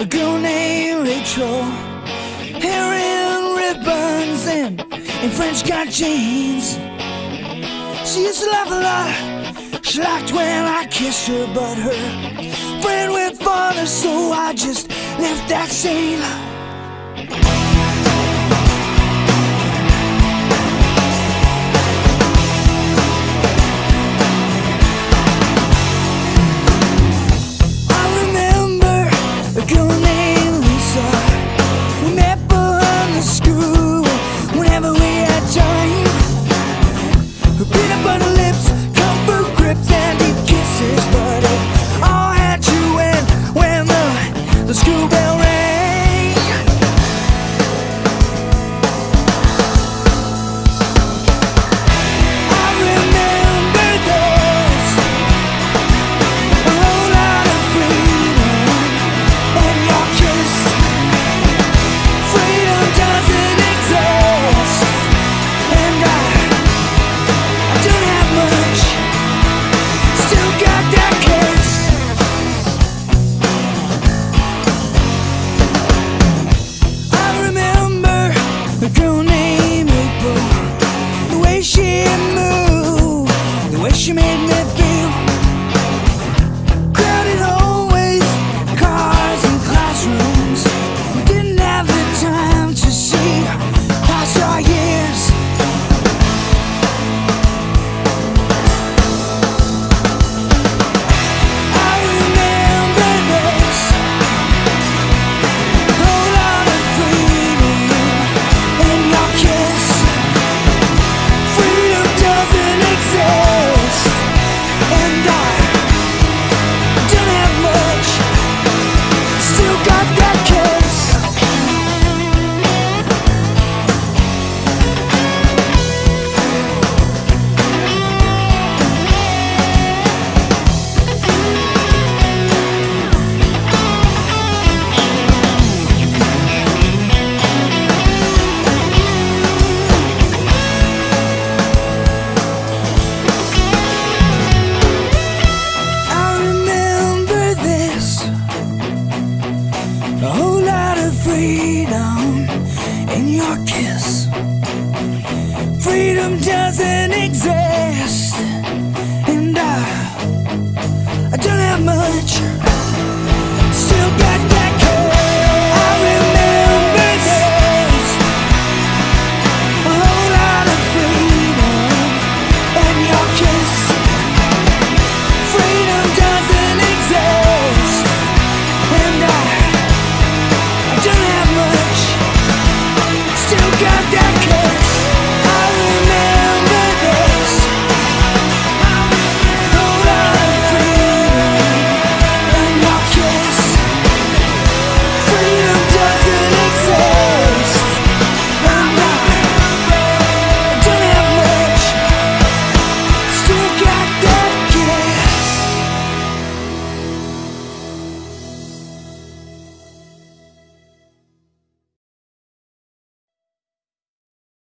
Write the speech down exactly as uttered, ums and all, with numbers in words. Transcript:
a girl named Rachel, hair in ribbons and in French cut jeans. She used to laugh a lot. She liked when I kissed her, but her friend went farther, so I just left that scene. A girl named April, the way she moved, the way she made me feel. Crowded hallways, cars and classrooms. We didn't have the time to see past our years. I remember this, a whole lot of freedom in your kiss. Freedom doesn't exist, and I don't have much, still got that kiss. I remember this, a whole lot of freedom in your kiss. Freedom doesn't exist, and I, I don't have much, still got